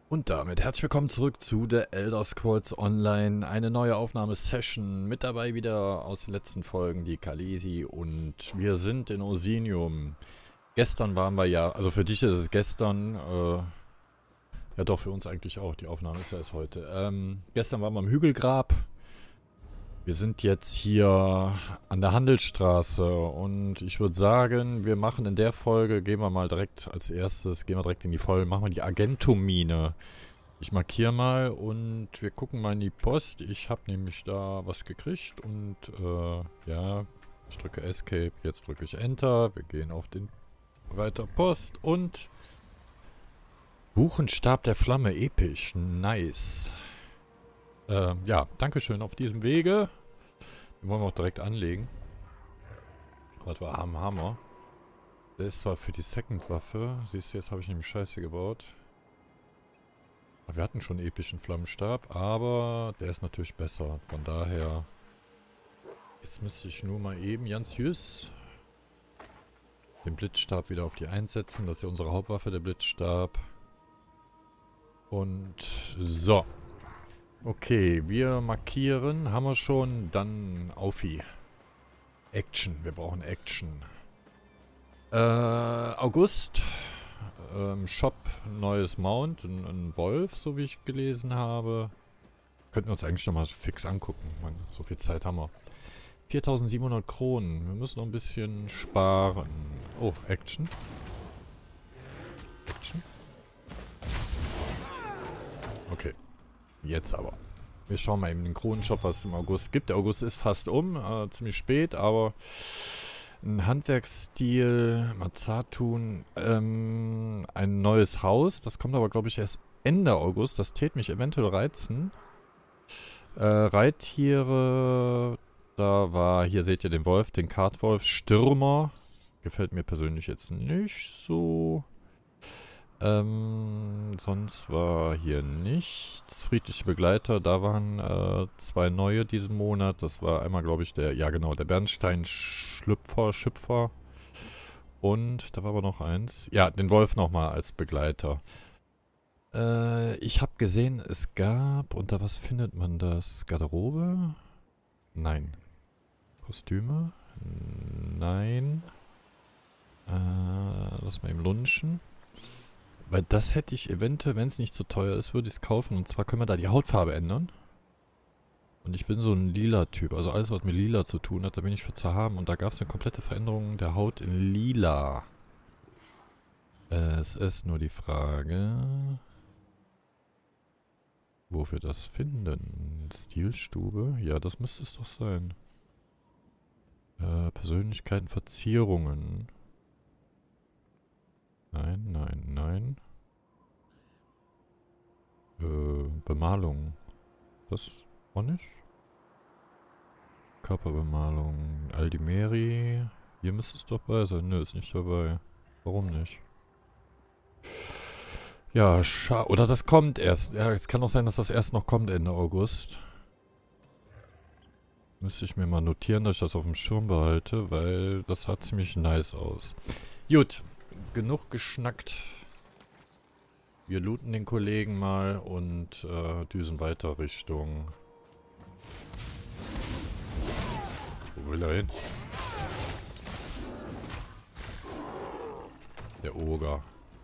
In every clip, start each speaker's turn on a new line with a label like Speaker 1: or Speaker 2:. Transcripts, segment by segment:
Speaker 1: Und damit herzlich willkommen zurück zu The Elder Scrolls Online. Eine neue Aufnahmesession. Mit dabei wieder aus den letzten Folgen die Khaleesi und wir sind in Osinium. Gestern waren wir ja, also für dich ist es gestern, ja doch, für uns eigentlich auch. Die Aufnahme ist ja erst heute. Gestern waren wir am Hügelgrab. Wir sind jetzt hier an der Handelsstraße und ich würde sagen, wir machen in der Folge, gehen wir mal direkt als erstes, gehen wir direkt in die Folge, machen wir die Argentum-Mine. Ich markiere mal und wir gucken mal in die Post. Ich habe nämlich da was gekriegt und ja, ich drücke Escape, jetzt drücke ich Enter. Wir gehen auf den weiter Post und Buchenstab der Flamme, episch, nice. Ja, Dankeschön auf diesem Wege. Den wollen wir auch direkt anlegen. Was wir haben, Hammer. Der ist zwar für die Second-Waffe. Siehst du, jetzt habe ich nämlich Scheiße gebaut. Wir hatten schon einen epischen Flammenstab, aber der ist natürlich besser. Von daher, jetzt müsste ich nur mal eben ganz süß den Blitzstab wieder auf die einsetzen. Das ist ja unsere Hauptwaffe, der Blitzstab. Und so. Okay, wir markieren. Haben wir schon. Dann Aufi. Action. Wir brauchen Action. August. Shop, neues Mount. Ein Wolf, so wie ich gelesen habe. Könnten wir uns eigentlich nochmal fix angucken. Man, so viel Zeit haben wir. 4700 Kronen. Wir müssen noch ein bisschen sparen. Oh, Action. Action. Okay. Jetzt aber. Wir schauen mal eben den Kronenshop, was es im August gibt. Der August ist fast ziemlich spät, aber ein Handwerksstil, Mazatun, ein neues Haus. Das kommt aber, glaube ich, erst Ende August. Das täte mich eventuell reizen. Reittiere, da war, hier seht ihr den Wolf, den Kartwolf. Stürmer, gefällt mir persönlich jetzt nicht so. Sonst war hier nichts. Friedliche Begleiter, da waren 2 neue diesen Monat. Das war einmal, glaube ich, ja genau, der Schüpfer. Und da war aber noch eins. Ja, den Wolf nochmal als Begleiter. Ich habe gesehen, es gab, unter was findet man das? Garderobe? Nein. Kostüme? Nein. Lass mal eben lunchen. Weil das hätte ich eventuell, wenn es nicht zu teuer ist, würde ich es kaufen. Und zwar können wir da die Hautfarbe ändern. Und ich bin so ein Lila-Typ. Also alles, was mit Lila zu tun hat, da bin ich für zu haben. Und da gab es eine komplette Veränderung der Haut in Lila. Es ist nur die Frage, wo wir das finden. Stilstube? Ja, das müsste es doch sein. Persönlichkeiten, Verzierungen. Nein, nein, nein. Bemalung. Das auch nicht? Körperbemalung. Aldimeri. Hier müsste es doch bei sein. Nö, ist nicht dabei. Warum nicht? Ja, schade. Oder das kommt erst. Ja, es kann auch sein, dass das erst noch kommt Ende August. Müsste ich mir mal notieren, dass ich das auf dem Schirm behalte, weil das sah ziemlich nice aus. Gut. Genug geschnackt. Wir looten den Kollegen mal und düsen weiter Richtung... Wo will er hin? Der Oger.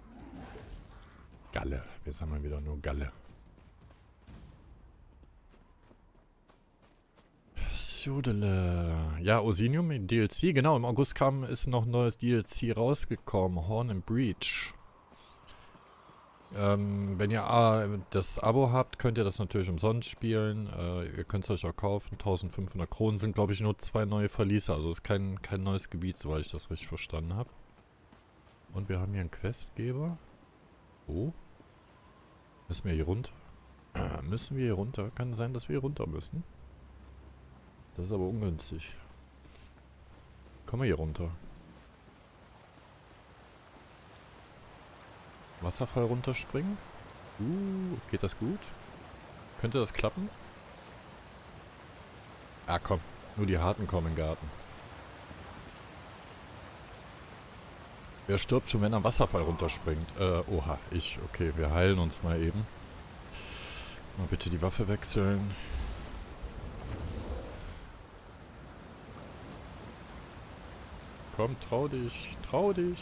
Speaker 1: Galle. Wir sammeln wieder nur Galle. Schudele. Ja, Osinium in DLC. Genau, im August ist noch ein neues DLC rausgekommen. Horn and Breach. Wenn ihr das Abo habt, könnt ihr das natürlich umsonst spielen. Ihr könnt es euch auch kaufen. 1500 Kronen sind, glaube ich, nur 2 neue Verliese. Also ist kein neues Gebiet, soweit ich das richtig verstanden habe. Und wir haben hier einen Questgeber. Oh. Müssen wir hier runter? Müssen wir hier runter? Kann sein, dass wir hier runter müssen. Das ist aber ungünstig. Kommen wir hier runter. Wasserfall runterspringen. Geht das gut? Könnte das klappen? Ah, komm. Nur die Harten kommen in den Garten. Wer stirbt schon, wenn er am Wasserfall runterspringt? Oha, ich. Okay, wir heilen uns mal eben. Mal bitte die Waffe wechseln. Komm, trau dich, trau dich.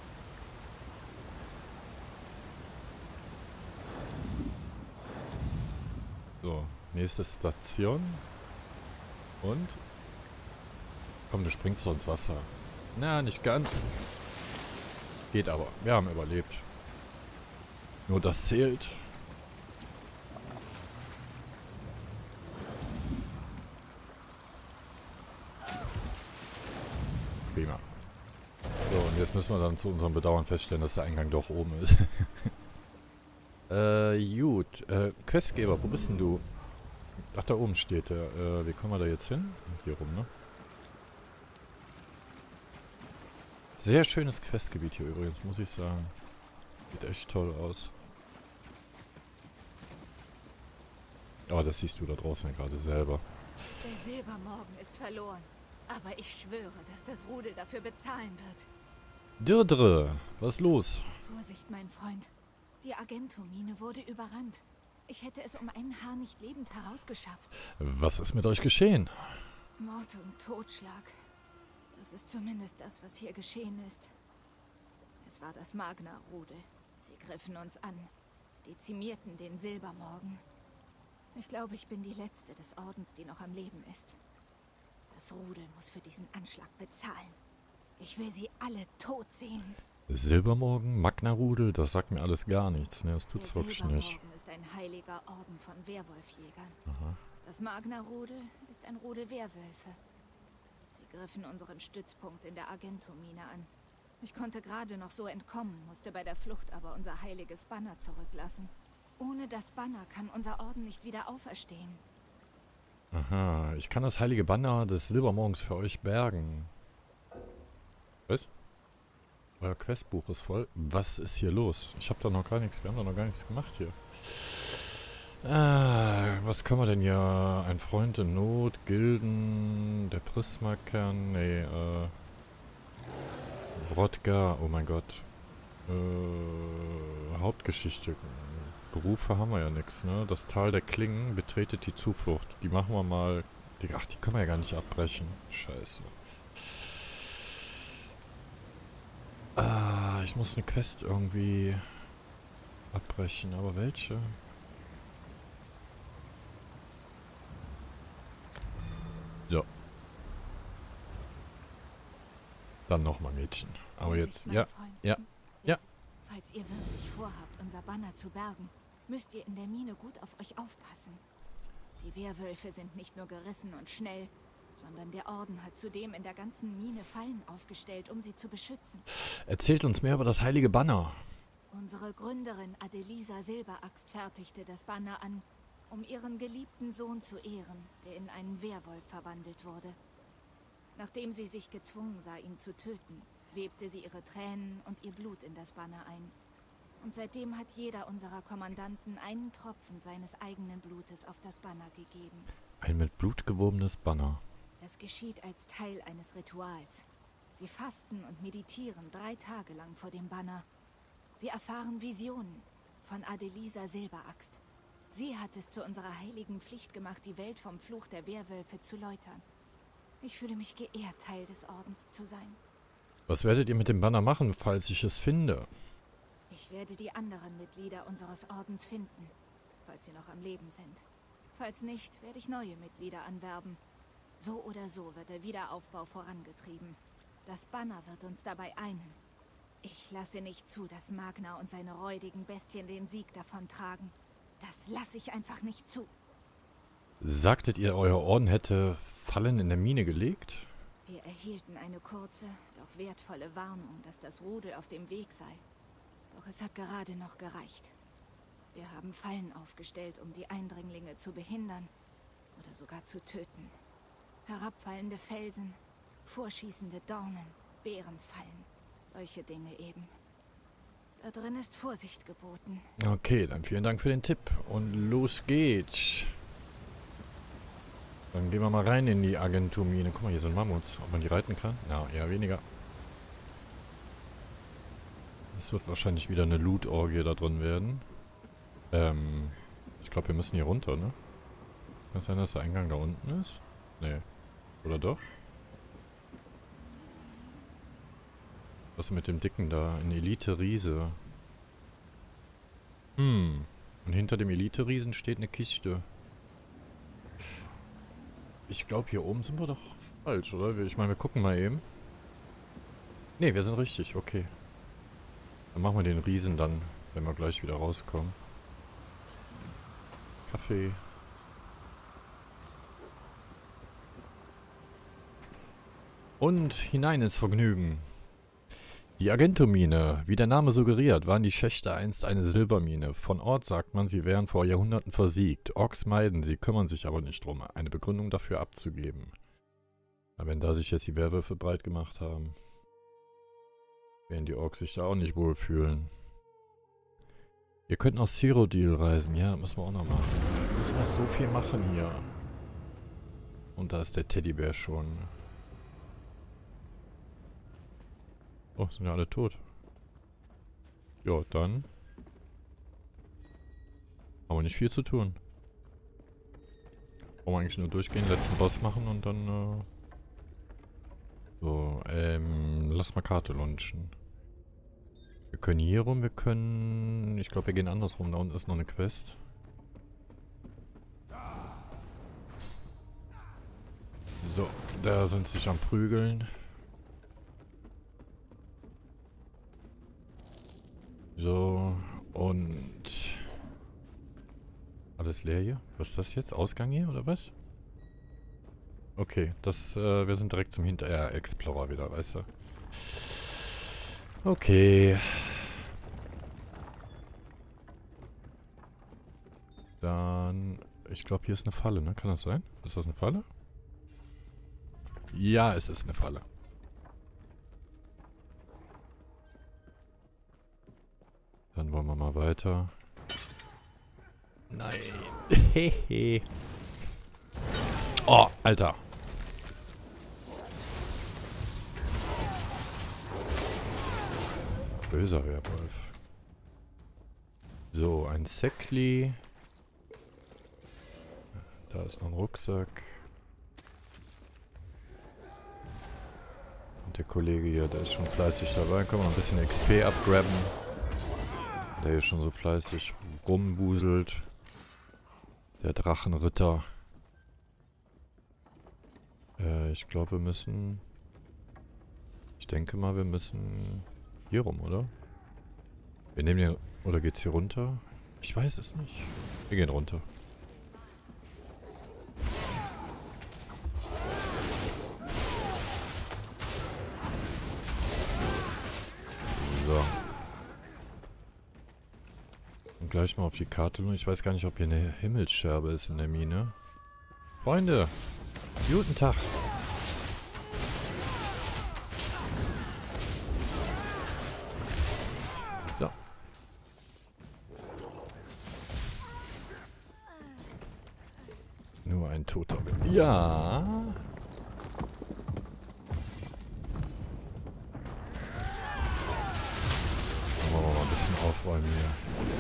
Speaker 1: So, nächste Station. Und? Komm, du springst doch ins Wasser. Na, nicht ganz. Geht aber. Wir haben überlebt. Nur das zählt. Prima. So, und jetzt müssen wir dann zu unserem Bedauern feststellen, dass der Eingang doch oben ist. Gut. Questgeber, wo bist denn du? Ach, da oben steht der. Wie kommen wir da jetzt hin? Hier rum, ne? Sehr schönes Questgebiet hier übrigens, muss ich sagen. Sieht echt toll aus. Aber das siehst du da draußen ja gerade selber.
Speaker 2: Der Silbermorgen ist verloren. Aber ich schwöre, dass das Rudel dafür bezahlen wird.
Speaker 1: Dirdre, was ist los?
Speaker 2: Vorsicht, mein Freund. Die Argentum-Mine wurde überrannt. Ich hätte es um einen Haar nicht lebend herausgeschafft.
Speaker 1: Was ist mit euch geschehen?
Speaker 2: Mord und Totschlag. Das ist zumindest das, was hier geschehen ist. Es war das Magna-Rudel. Sie griffen uns an, dezimierten den Silbermorgen. Ich glaube, ich bin die Letzte des Ordens, die noch am Leben ist. Das Rudel muss für diesen Anschlag bezahlen. Ich will sie alle tot sehen.
Speaker 1: Silbermorgen, Magna-Rudel, das sagt mir alles gar nichts. Ne, das tut's
Speaker 2: Der
Speaker 1: wirklich nicht.
Speaker 2: Silbermorgen ist ein heiliger Orden von Werwolfjägern.
Speaker 1: Aha.
Speaker 2: Das Magna-Rudel ist ein Rudel Werwölfe. Sie griffen unseren Stützpunkt in der Argentum-Mine an. Ich konnte gerade noch so entkommen, musste bei der Flucht aber unser heiliges Banner zurücklassen. Ohne das Banner kann unser Orden nicht wieder auferstehen.
Speaker 1: Aha, ich kann das heilige Banner des Silbermorgens für euch bergen. Was? Euer Questbuch ist voll. Was ist hier los? Ich habe da noch gar nichts, wir haben da noch gar nichts gemacht hier. Was können wir denn hier? Ein Freund in Not, Gilden, der Prisma-Kern, nee, Wrodka, oh mein Gott. Hauptgeschichte. Berufe haben wir ja nichts, ne? Das Tal der Klingen betretet die Zuflucht. Die machen wir mal. Ach, die können wir ja gar nicht abbrechen. Scheiße. Ich muss eine Quest irgendwie abbrechen, aber welche? Ja. Dann nochmal Mädchen. Aber jetzt, ja, ja, ja.
Speaker 2: Falls ihr wirklich vorhabt, unser Banner zu bergen, müsst ihr in der Mine gut auf euch aufpassen. Die Werwölfe sind nicht nur gerissen und schnell, sondern der Orden hat zudem in der ganzen Mine Fallen aufgestellt, um sie zu beschützen.
Speaker 1: Erzählt uns mehr über das heilige Banner.
Speaker 2: Unsere Gründerin Adelisa Silberaxt fertigte das Banner an, um ihren geliebten Sohn zu ehren, der in einen Werwolf verwandelt wurde. Nachdem sie sich gezwungen sah, ihn zu töten, webte sie ihre Tränen und ihr Blut in das Banner ein. Und seitdem hat jeder unserer Kommandanten einen Tropfen seines eigenen Blutes auf das Banner gegeben.
Speaker 1: Ein mit Blut gewobenes Banner.
Speaker 2: Das geschieht als Teil eines Rituals. Sie fasten und meditieren 3 Tage lang vor dem Banner. Sie erfahren Visionen von Adelisa Silberaxt. Sie hat es zu unserer heiligen Pflicht gemacht, die Welt vom Fluch der Werwölfe zu läutern. Ich fühle mich geehrt, Teil des Ordens zu sein.
Speaker 1: Was werdet ihr mit dem Banner machen, falls ich es finde?
Speaker 2: Ich werde die anderen Mitglieder unseres Ordens finden, falls sie noch am Leben sind. Falls nicht, werde ich neue Mitglieder anwerben. So oder so wird der Wiederaufbau vorangetrieben. Das Banner wird uns dabei einen. Ich lasse nicht zu, dass Magna und seine räudigen Bestien den Sieg davontragen. Das lasse ich einfach nicht zu.
Speaker 1: Sagtet ihr, euer Orden hätte Fallen in der Mine gelegt?
Speaker 2: Wir erhielten eine kurze, doch wertvolle Warnung, dass das Rudel auf dem Weg sei. Doch es hat gerade noch gereicht. Wir haben Fallen aufgestellt, um die Eindringlinge zu behindern oder sogar zu töten. Herabfallende Felsen, vorschießende Dornen, Bärenfallen, solche Dinge eben. Da drin ist Vorsicht geboten.
Speaker 1: Okay, dann vielen Dank für den Tipp. Und los geht's. Dann gehen wir mal rein in die Argentum-Mine. Guck mal, hier sind Mammuts. Ob man die reiten kann? Na, eher weniger. Es wird wahrscheinlich wieder eine Loot-Orgie da drin werden. Ich glaube, wir müssen hier runter, ne? Kann es sein, dass der Eingang da unten ist? Nee. Oder doch? Was ist mit dem Dicken da? Ein Elite-Riese. Und hinter dem Elite-Riesen steht eine Kiste. Ich glaube, hier oben sind wir doch falsch, oder? Ich meine, wir gucken mal eben. Ne, wir sind richtig, okay. Dann machen wir den Riesen dann, wenn wir gleich wieder rauskommen. Kaffee. Und hinein ins Vergnügen. Die Argentomine, wie der Name suggeriert, waren die Schächte einst eine Silbermine. Von Ort sagt man, sie wären vor Jahrhunderten versiegt. Orks meiden sie, kümmern sich aber nicht drum, eine Begründung dafür abzugeben. Aber wenn da sich jetzt die Werwölfe breit gemacht haben, werden die Orks sich da auch nicht wohlfühlen. Wir könnten aus Cyrodiil reisen. Ja, müssen wir auch noch machen. Wir müssen noch so viel machen hier. Und da ist der Teddybär schon. Oh, sind ja alle tot. Ja, dann haben wir nicht viel zu tun. Wollen wir eigentlich nur durchgehen, letzten Boss machen und dann so, lass mal Karte launchen. Wir können hier rum, wir können... Ich glaube, wir gehen andersrum. Da unten ist noch eine Quest. So, da sind sie sich am Prügeln. So, und... Alles leer hier? Was ist das jetzt? Ausgang hier, oder was? Okay, das, wir sind direkt zum Explorer wieder, weißt du. Okay. Dann, ich glaube, hier ist eine Falle, ne? Kann das sein? Ist das eine Falle? Ja, es ist eine Falle. Dann wollen wir mal weiter. Nein. Hehe. Oh, Alter. Böser Werwolf. So, ein Säckli. Da ist noch ein Rucksack. Und der Kollege hier, der ist schon fleißig dabei. Können wir ein bisschen XP abgraben. Der hier schon so fleißig rumwuselt. Der Drachenritter. Ich glaube, wir müssen... Ich denke mal, wir müssen... Hier rum, oder? Wir nehmen den... Oder geht's hier runter? Ich weiß es nicht. Wir gehen runter. So. Und gleich mal auf die Karte. Ich weiß gar nicht, ob hier eine Himmelsscherbe ist in der Mine. Freunde! Guten Tag! So. Nur ein Toter. Ja! Dann wollen wir mal ein bisschen aufräumen hier.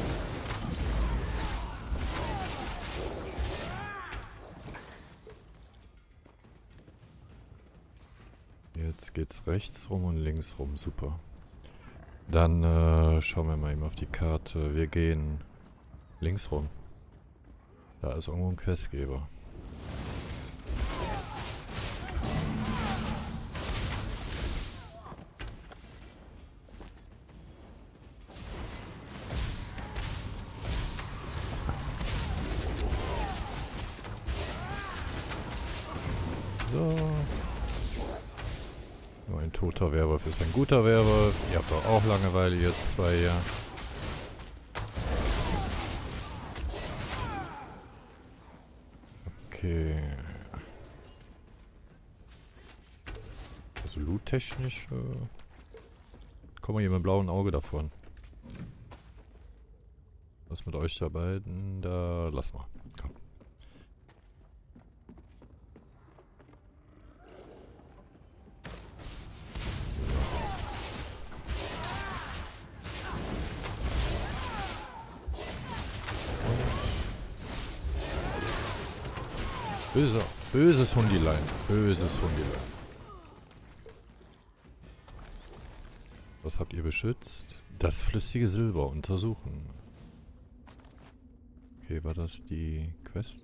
Speaker 1: Jetzt geht's rechts rum und links rum. Super. Dann schauen wir mal eben auf die Karte. Wir gehen links rum. Da ist irgendwo ein Questgeber. So. Nur ein toter Werwolf ist ein guter Werwolf. Ihr habt doch auch Langeweile, ihr zwei hier. Okay. Also loot-technisch kommen wir hier mit dem blauen Auge davon. Was mit euch da beiden? Da lass mal. Komm. Böses Hundilein. Böses Hundilein. Was habt ihr beschützt? Das flüssige Silber untersuchen. Okay, war das die Quest?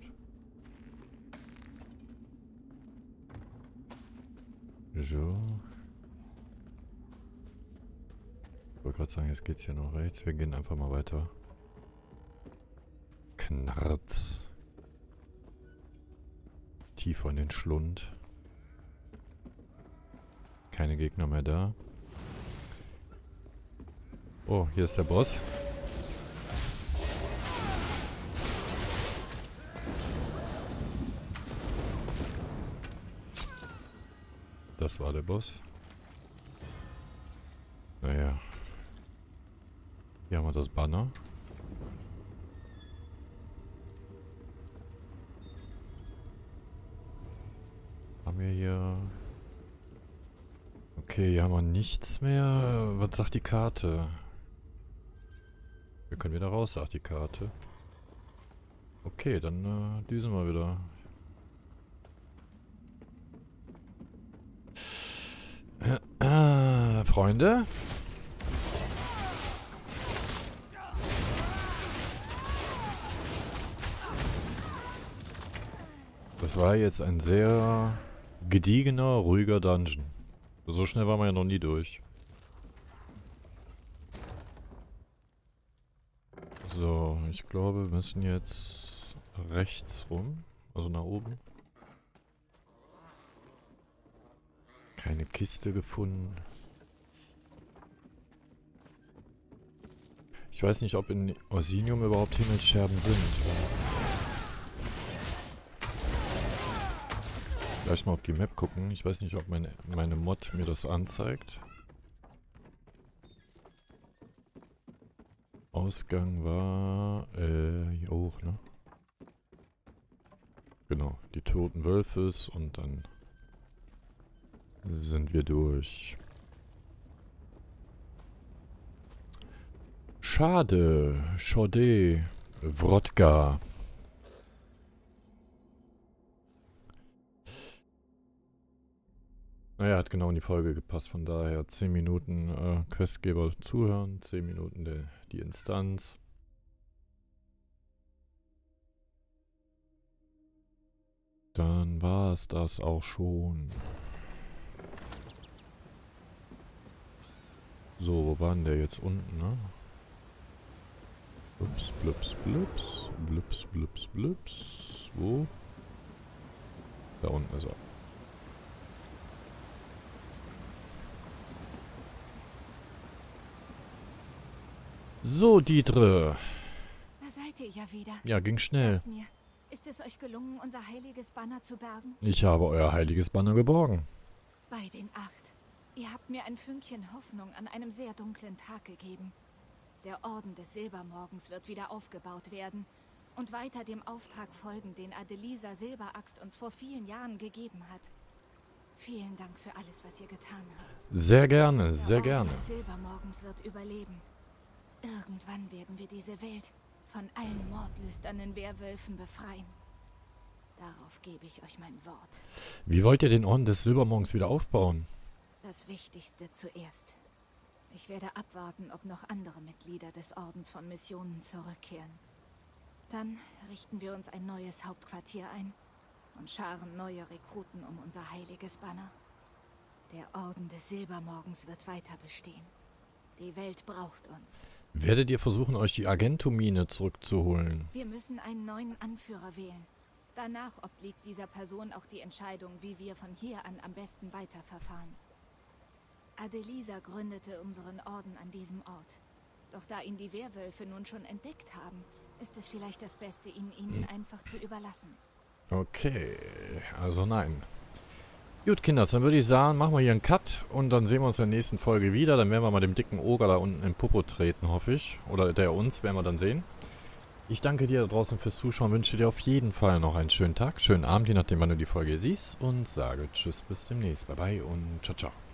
Speaker 1: So. Ich wollte gerade sagen, jetzt geht's hier noch rechts. Wir gehen einfach mal weiter. Knarz. Tiefer in den Schlund. Keine Gegner mehr da. Oh, hier ist der Boss. Das war der Boss. Naja. Hier haben wir das Banner. Haben wir hier... Okay, hier haben wir nichts mehr. Was sagt die Karte? Wir können wieder raus, sagt die Karte. Okay, dann düsen wir wieder. Freunde? Das war jetzt ein sehr gediegener, ruhiger Dungeon. So schnell waren wir ja noch nie durch. So, ich glaube, wir müssen jetzt rechts rum. Also nach oben. Keine Kiste gefunden. Ich weiß nicht, ob in Orsinium überhaupt Himmelsscherben sind. Gleich mal auf die Map gucken. Ich weiß nicht, ob meine Mod mir das anzeigt. Ausgang war hier hoch, ne? Genau, die toten Wölfes und dann sind wir durch. Schade, Schade, Wrodka. Naja, hat genau in die Folge gepasst, von daher 10 Minuten Questgeber zuhören, 10 Minuten die Instanz. Dann war es das auch schon. So, wo war denn der jetzt unten, ne? Blups, blups, blups, blups, blups, blups. Wo? Da unten ist er. So, Dietre.
Speaker 2: Da seid ihr ja wieder.
Speaker 1: Ja, ging schnell.
Speaker 2: Sagt mir, ist es euch gelungen, unser heiliges Banner zu bergen?
Speaker 1: Ich habe euer heiliges Banner geborgen.
Speaker 2: Bei den 8. Ihr habt mir ein Fünkchen Hoffnung an einem sehr dunklen Tag gegeben. Der Orden des Silbermorgens wird wieder aufgebaut werden und weiter dem Auftrag folgen, den Adelisa Silberaxt uns vor vielen Jahren gegeben hat. Vielen Dank für alles, was ihr getan habt.
Speaker 1: Sehr gerne, sehr
Speaker 2: Der Orden
Speaker 1: gerne.
Speaker 2: des Silbermorgens wird überleben. Irgendwann werden wir diese Welt von allen mordlüsternen Werwölfen befreien. Darauf gebe ich euch mein Wort.
Speaker 1: Wie wollt ihr den Orden des Silbermorgens wieder aufbauen?
Speaker 2: Das Wichtigste zuerst. Ich werde abwarten, ob noch andere Mitglieder des Ordens von Missionen zurückkehren. Dann richten wir uns ein neues Hauptquartier ein und scharen neue Rekruten um unser heiliges Banner. Der Orden des Silbermorgens wird weiter bestehen. Die Welt braucht uns.
Speaker 1: Werdet ihr versuchen, euch die Argentumine zurückzuholen?
Speaker 2: Wir müssen einen neuen Anführer wählen. Danach obliegt dieser Person auch die Entscheidung, wie wir von hier an am besten weiterverfahren. Adelisa gründete unseren Orden an diesem Ort. Doch da ihn die Werwölfe nun schon entdeckt haben, ist es vielleicht das Beste, ihn ihnen einfach zu überlassen.
Speaker 1: Okay, also nein. Gut, Kinders, dann würde ich sagen, machen wir hier einen Cut und dann sehen wir uns in der nächsten Folge wieder. Dann werden wir mal dem dicken Oger da unten im Popo treten, hoffe ich. Oder der uns, werden wir dann sehen. Ich danke dir da draußen fürs Zuschauen, wünsche dir auf jeden Fall noch einen schönen Tag, schönen Abend, je nachdem, wann du die Folge siehst. Und sage Tschüss, bis demnächst. Bye bye und ciao, ciao.